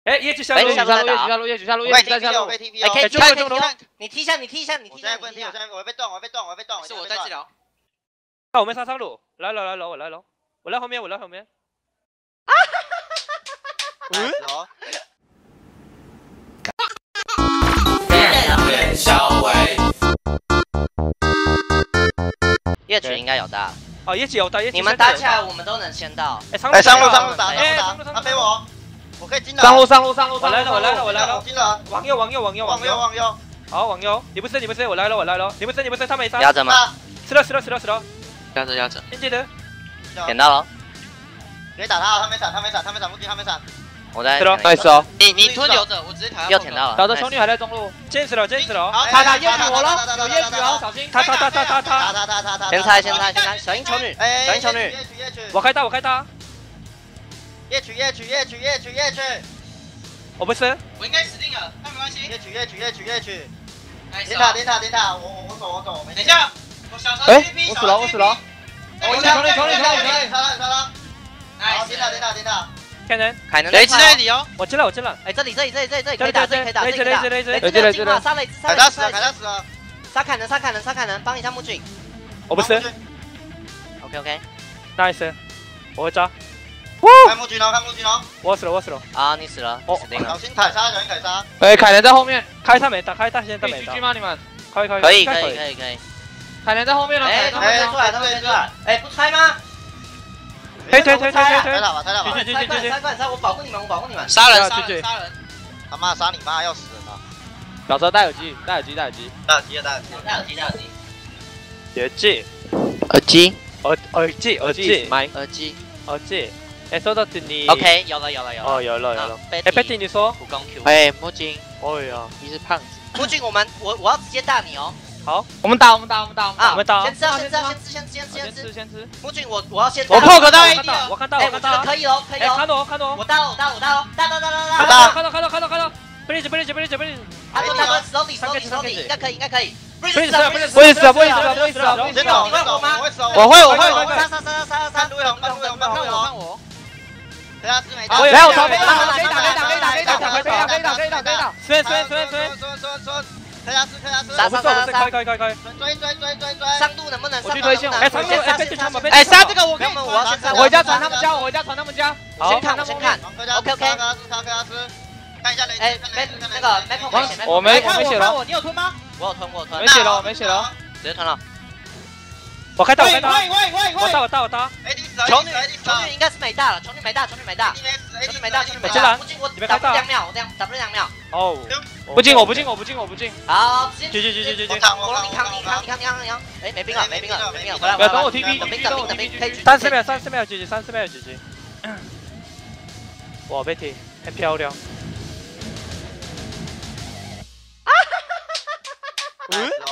哎，业绩下路， 下路，业绩下路， 我被 TP 我被 TP 可以你踢一下，我现在不能踢，我被动， 是我在治疗。 那我们上路，来了，我来了，我来后面。 哦。 夜曲应该有大。 哦，业绩有大，业绩。 你们打起来，我们都能先到。 哎，上路打，他背我可以进的。 上路， 我来了， 进了。 往右。好，往右。你不是，我来了。你不是，他没杀。 压着吗？ 吃了。 压着。 先记得。 点到了。 别打他，他没闪，目击他没闪。 我在。 nice 哦。你吞留着，我直接抬。 又舔到了。 小的兄弟还在中路。 坚持了。 他夜曲我了，有夜曲哦，小心。 他。 先猜，小鹰球女。 我开大。 夜曲。 我不是。 我应该死定了，但没关系。 夜曲。点塔，我走， 等一下，我小车 TP。 我死了。 我杀了。好，点塔。 看人， 雷之内里哦。 我进了。 哎，这里可以打， 雷金马杀雷之， 凯他死了。 杀砍人，帮一下木俊。 我不是。 OK。 nice，我会抓。 看木军哦。 我死了。 啊，你死了，死定了。 小心凯杀。 哎，凯人在后面。 开他没打，现在没打。 狙吗？你们？ 可以。 凯人在后面了。 哎，他们出来。哎，不拆吗？ 推。 拆吧。 快，我保护你们。 杀人。 他妈杀你妈，要死人了。 小车戴耳机。 戴耳机。 耳机。哎，说到你。 OK， 有了。 哦，有了。哎，Betty，你说。 普攻 Q。 哎，木金。 哦呀， 你是胖子。 木俊，我要直接大你哦。 好， 我们打。 先吃。木俊，我要先。 我破格到 AD 了。我看到。 可以哦。 看到我。 我大了。大。 看到。Bridge。 手里，应该可以。 不会死。我会。 杀。看我。 来，我逃跑。可以打。 随。 杀。 追。 上路能不能？ 我去推线。 哎， 杀这个我可以。 我要先杀。 我回家传他们家。 先看。OK。 看一下雷。 哎，那个 Maple 我没血了。 你有吞吗？我有吞。 没血了。 直接吞了。 我开大。 喂。 我大。 球女应该是没大了。球女没大。木俊，我 W 2秒，我这样 W 2秒。 哦。 不进。 好， 去。 我让你扛。哎，没兵了，回来。 等我 TP。 等兵，可以。 30秒，GG。哇，Betty 很漂亮。